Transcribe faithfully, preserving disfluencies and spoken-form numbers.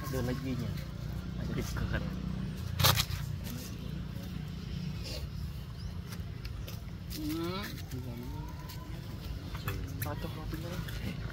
ada lagi nya. Ada dekat. Hmm. Patah mobilnya.